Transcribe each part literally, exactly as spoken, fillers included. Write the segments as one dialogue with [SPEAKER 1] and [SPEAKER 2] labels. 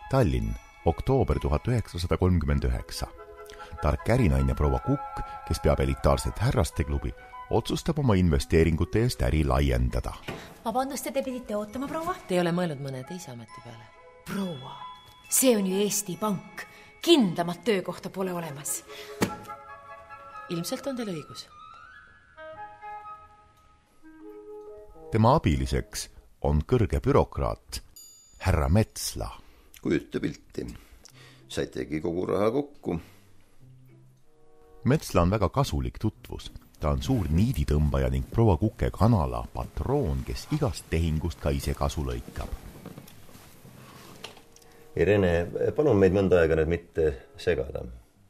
[SPEAKER 1] Tallinn, oktoober tuhat üheksasada kolmkümmend üheksa. Tark ärinaine proua Kukk, kes peab elitaarset härrasteklubi, otsustab oma investeeringute eest äri laiendada.
[SPEAKER 2] Vabandust, te pidite ootama, proua?
[SPEAKER 3] Te ei ole mõelnud mõne teise ameti peale?
[SPEAKER 2] Proua, see on ju Eesti Pank. Kindlamat töökohta pole olemas.
[SPEAKER 3] Ilmselt on teil õigus.
[SPEAKER 1] Tema abiliseks on kõrge bürokraat härra Metsla.
[SPEAKER 4] Kujuta pilti. Saitegi kogu raha kokku.
[SPEAKER 1] Metsla on väga kasulik tutvus. Ta on suur niiditõmbaja ning proua Kuke kanala patroon, kes igast tehingust ka ise kasu lõikab.
[SPEAKER 4] Irene, palun meid mõnda aega need mitte segada.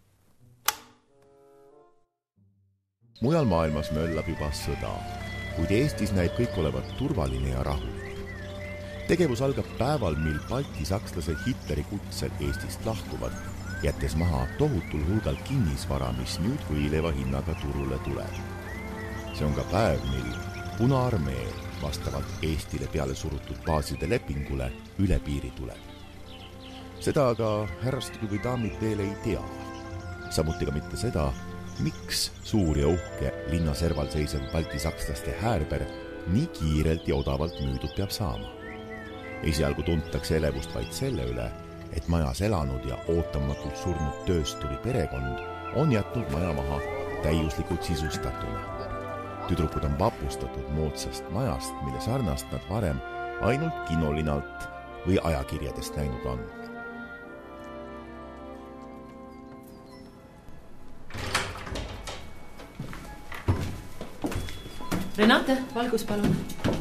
[SPEAKER 1] Mujal maailmas möllab juba sõda, kuid Eestis näib kõik olevat turvaline ja rahulik. Tegevus algab päeval, mil Balti sakslased Hitleri kutsel Eestist lahkuvad, jättes maha tohutul hulgal kinnisvara, mis nüüd võileva hinnaga turule tuleb. See on ka päev, mil Punaarmee vastavalt Eestile peale surutud baaside lepingule üle piiri tuleb. Seda aga härrasteklubi daamid veel ei tea. Samuti ka mitte seda, miks suur ja uhke linna serval seisev Balti sakslaste häärber nii kiirelt ja odavalt müüdud peab saama. Esialgu tuntakse elevust vaid selle üle, et majas elanud ja ootamatult surnud töösturi perekond on jätnud maja maha täiuslikult sisustatuna. Tüdrukud on vapustatud moodsast majast, mille sarnast nad varem ainult kinolinalt või ajakirjadest näinud on.
[SPEAKER 3] Renate, valgus palun.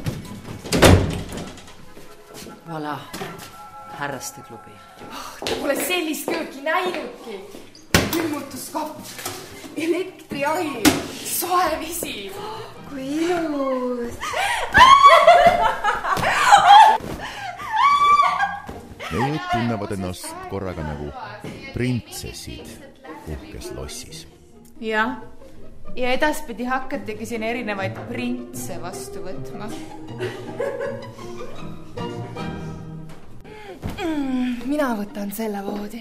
[SPEAKER 3] Vala, härrasteklubi.
[SPEAKER 5] Oh, ta pole sellist kööki näinudki. Külmutuskapp, elektriahi, soe vesi.
[SPEAKER 6] Kui ilus.
[SPEAKER 1] Need tunnevad ennast korraga nagu printsessid uhkes lossis.
[SPEAKER 5] Ja, ja edaspidi hakkategi siin erinevaid printse vastu võtma. Mm, mina võtan selle voodi.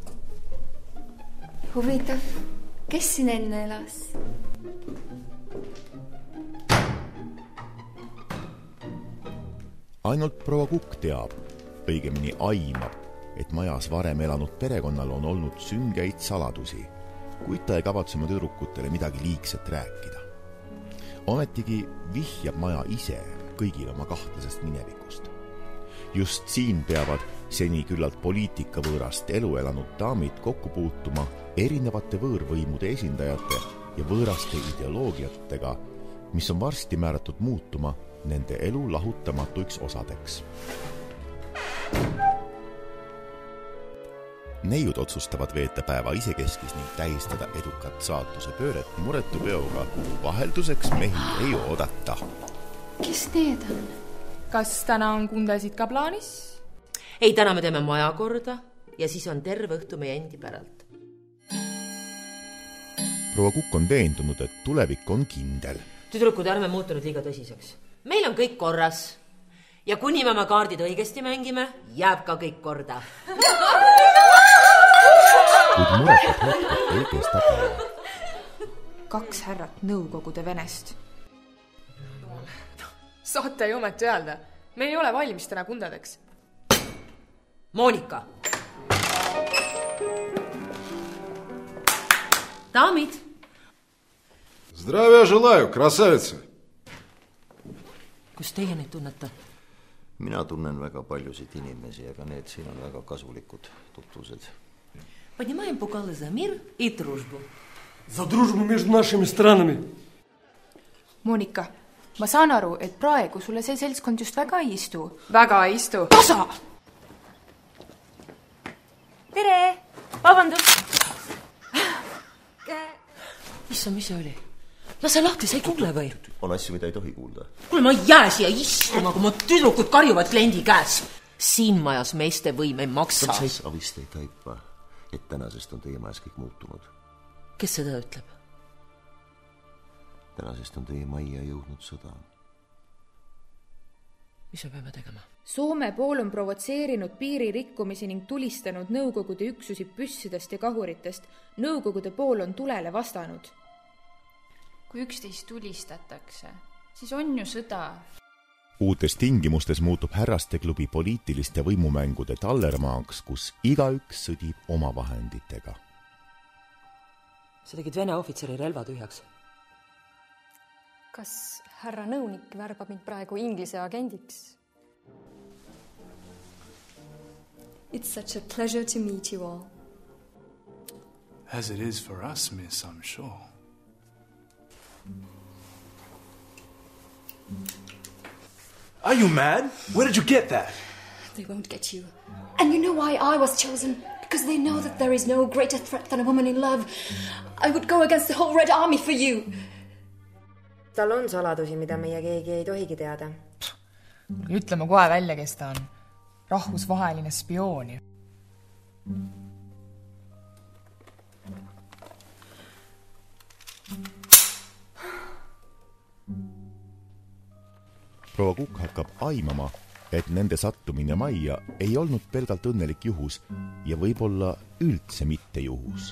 [SPEAKER 6] Huvitav, kes siin enne elas?
[SPEAKER 1] Ainult proua Kukk teab, õigemini aimab, et majas varem elanud perekonnal on olnud süngeid saladusi, kuid ta ei kavatse oma tüdrukutele midagi liigset rääkida. Ometigi vihjab maja ise kõigil oma kahtlasest minevikust. Just siin peavad seni küllalt poliitikavõõrast elu elanud daamid kokku puutuma erinevate võõrvõimude esindajate ja võõraste ideoloogiatega, mis on varsti määratud muutuma nende elu lahutamatuiks osadeks. Neiud otsustavad veeta päeva isekeskis ning tähistada edukat saatuse pööret muretu peoga. Vahelduseks mehi ei oodata.
[SPEAKER 6] Kes need on?
[SPEAKER 5] Kas täna on kundasid ka plaanis?
[SPEAKER 3] Ei, täna me teeme maja korda ja siis on terve õhtu meie endi päralt.
[SPEAKER 1] Proua Kukk on veendunud, et tulevik on kindel.
[SPEAKER 3] Tüdrukud, ärme muutunud liiga tõsiseks. Meil on kõik korras ja kuni me oma kaardid õigesti mängime, jääb ka kõik korda.
[SPEAKER 1] Kuid muretud hetked ei kesta päeva.
[SPEAKER 5] Kaks härrat nõukogude venest. Saate ei ometi öelda. Me ei ole valmis täna kundadeks.
[SPEAKER 3] Monika. Daamid.
[SPEAKER 7] Здравия желаю, красавица.
[SPEAKER 3] Kus teie neid tunnete?
[SPEAKER 4] Mina tunnen väga paljusid inimesi, aga need siin on väga kasulikud tutvused.
[SPEAKER 3] Поднимаем бокалы за мир и дружбу.
[SPEAKER 8] За дружбу между нашими странами.
[SPEAKER 5] Monika, ma saan aru, et praegu sulle see seltskond just väga ei istu. Väga ei istu. Tasa!
[SPEAKER 2] Tere! Vabandust!
[SPEAKER 3] Issa, mis see oli? Lase lahti, sa ei kuule või?
[SPEAKER 4] On asju, mida ei tohi kuulda.
[SPEAKER 3] Kuule, ma ei jää siia istuma, kui mu tüdrukud karjuvad kliendi käes. Siin majas meeste võim ei maksa.
[SPEAKER 4] Sa vist ei taipa, et tänasest on teie majas kõik muutunud.
[SPEAKER 3] Kes seda ütleb?
[SPEAKER 4] Tänasest on teie majja jõudnud sõda.
[SPEAKER 3] mis me peame tegema?
[SPEAKER 5] Soome pool on provotseerinud piiririkkumisi ning tulistanud Nõukogude üksusi püssidest ja kahuritest. Nõukogude pool on tulele vastanud.
[SPEAKER 7] Kui üksteist tulistatakse, siis on ju sõda.
[SPEAKER 1] Uutes tingimustes muutub härrasteklubi poliitiliste võimumängude tallermaaks, kus igaüks sõdib oma vahenditega.
[SPEAKER 3] Sa tegid Vene ohvitseri relva tühjaks.
[SPEAKER 9] Kas härra nõunik värbab mind praegu inglise agendiks? It's such a pleasure to meet you all.
[SPEAKER 10] As it is for us, miss, I'm sure. Are you mad? Where did you get that?
[SPEAKER 9] They won't get you. And you know why I was chosen? Because they know that there is no greater threat than a woman in love. I would go against the whole Red Army for you.
[SPEAKER 11] Tal on saladusi, mida meie keegi ei tohigi teada.
[SPEAKER 7] Ütleme kohe välja, kes ta on. Rahvusvaheline spioon.
[SPEAKER 1] Proua Kukk hakkab aimama, et nende sattumine majja ei olnud pelgalt õnnelik juhus ja võib-olla üldse mitte juhus.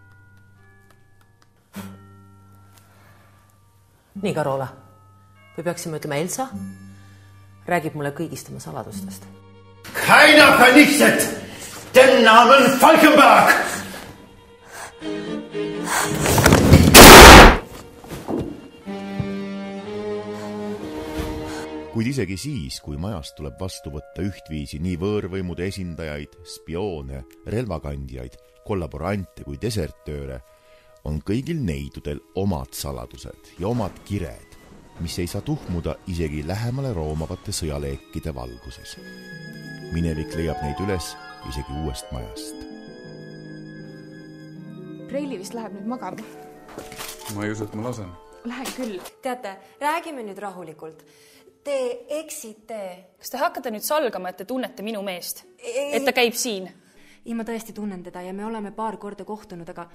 [SPEAKER 3] Nii, Karola, või peaksime ütlema Elsa? Räägib mulle kõigist oma saladustest.
[SPEAKER 12] Keiner vernichtet den Namen Falkenberg!
[SPEAKER 1] Kuid isegi siis, kui majast tuleb vastu võtta ühtviisi nii võõrvõimude esindajaid, spioone, relvakandjaid, kollaborante kui desertööre, on kõigil neidudel omad saladused ja omad kired, mis ei saa tuhmuda isegi lähemale roomavate sõjaleekide valguses. Minevik leiab neid üles isegi uuest majast.
[SPEAKER 5] Preili vist läheb nüüd magama.
[SPEAKER 10] Ma ei usu, et ma lasen.
[SPEAKER 5] Lähen küll.
[SPEAKER 6] Teate, räägime nüüd rahulikult. Te eksite.
[SPEAKER 9] Kas te hakkate nüüd salgama, et te tunnete minu meest? Ei, et ta käib siin?
[SPEAKER 6] Ei, ma tõesti tunnen teda ja me oleme paar korda kohtunud, aga...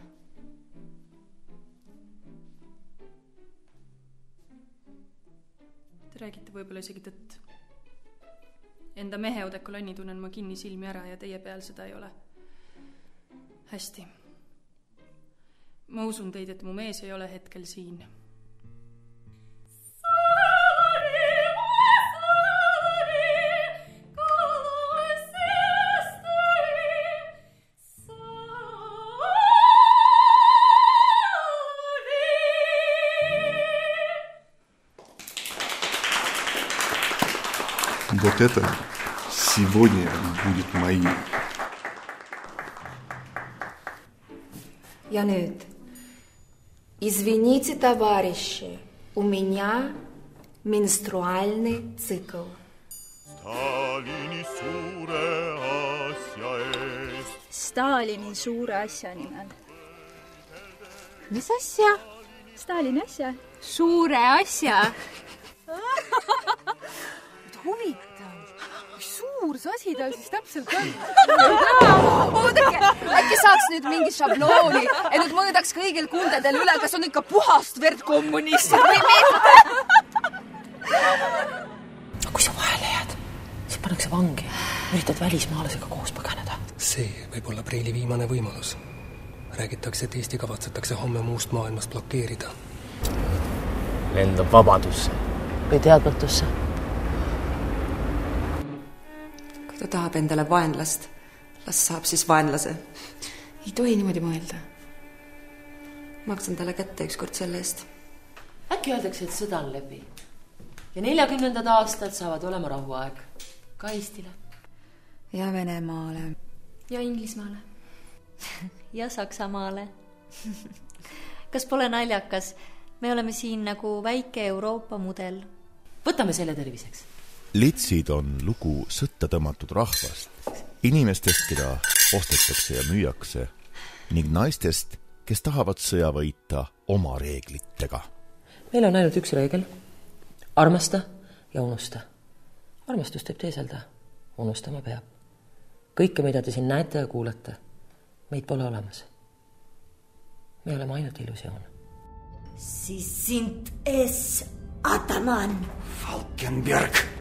[SPEAKER 9] Te räägite võib-olla isegi tõtt. Enda mehe Odekolonni tunnen ma kinni silmi ära ja teie peal seda ei ole. Hästi. Ma usun teid, et mu mees ei ole hetkel siin.
[SPEAKER 10] Вот это сегодня будет моим.
[SPEAKER 6] Ja nüüd. Извините, товарищи, у меня менструальный цикл.
[SPEAKER 1] Stalini suure asja eest.
[SPEAKER 13] Stalini suure asja nimel. Mis asja? Stalini asja. Suure asja. Huvitav. Kui suur see asi tal siis täpselt on?
[SPEAKER 14] Oodake, äkki saaks nüüd mingi šablooni, et nüüd mõõdaks kõigil kundedel üle, kas on ikka puhast verd kommunist või mitte.
[SPEAKER 3] Kui sa vahele jääd, siis pannakse vangi. Üritad välismaalasega koos põgeneda.
[SPEAKER 15] See võib olla Preili viimane võimalus. Räägitakse, et Eesti kavatsetakse homme muust maailmast blokeerida.
[SPEAKER 3] Lendab vabadusse või teadmatusse.
[SPEAKER 6] Ta tahab endale vaenlast. Las saab siis vaenlase. Ei tohi niimoodi mõelda. Maksan talle kätte ükskord selle eest.
[SPEAKER 3] Äkki öeldakse, et sõda on läbi. Ja neljakümnendad aastad saavad olema rahuaeg. Ka Eestile.
[SPEAKER 6] Ja Venemaale.
[SPEAKER 9] Ja Inglismaale.
[SPEAKER 13] Ja Saksamaale. Kas pole naljakas? Me oleme siin nagu väike Euroopa mudel.
[SPEAKER 3] Võtame selle terviseks.
[SPEAKER 1] Litsid on lugu sõtta tõmmatud rahvast, inimestest, keda ostetakse ja müüakse, ning naistest, kes tahavad sõja võita oma reeglitega.
[SPEAKER 3] Meil on ainult üks reegel. Armasta ja unusta. Armastus teeb teeselda. Unustama peab. Kõike, mida te siin näete ja kuulete, meid pole olemas. Me oleme ainult illusioon.
[SPEAKER 16] Sie sind es, Ataman.
[SPEAKER 12] Falkenberg.